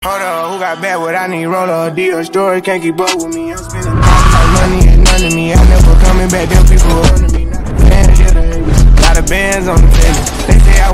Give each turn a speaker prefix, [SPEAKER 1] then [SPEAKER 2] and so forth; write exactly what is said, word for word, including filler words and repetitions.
[SPEAKER 1] Hold up, who got bad what I need? Roller, D or story, can't keep up with me. I'm spending like money and none to me. I never coming back, them people under me. Not a fan of the haters. Lot of bands on the fence. They say